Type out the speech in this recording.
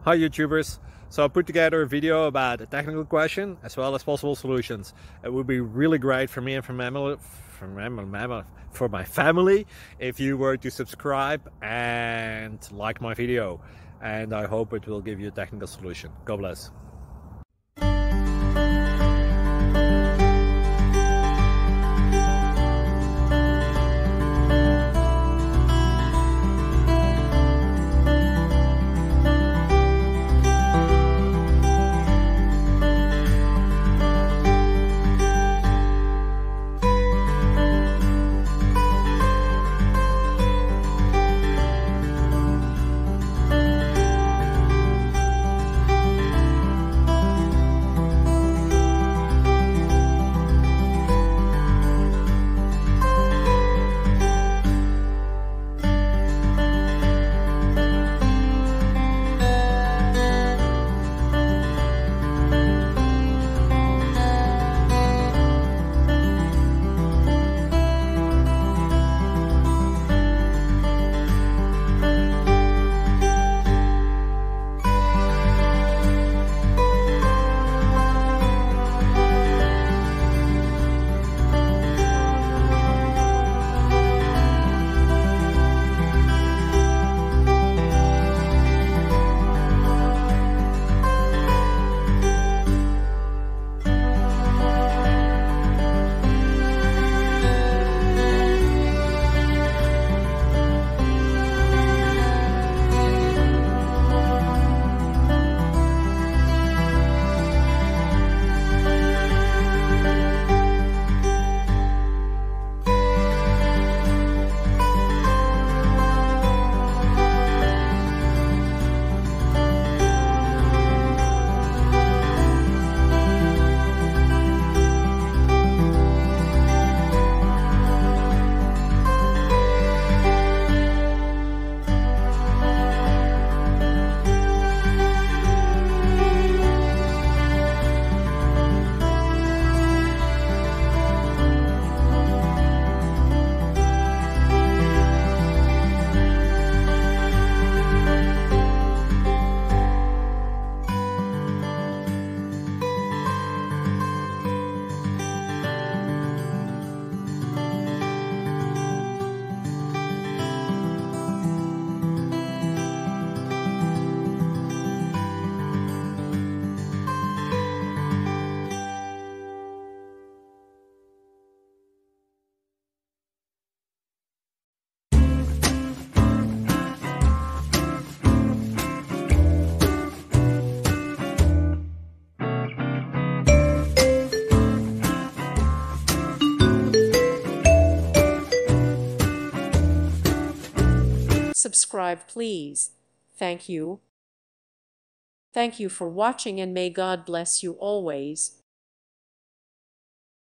Hi YouTubers, so I put together a video about a technical question as well as possible solutions. It would be really great for me and for my family if you were to subscribe and like my video, and I hope it will give you a technical solution. God bless. Subscribe, please. Thank you. Thank you for watching, and may God bless you always.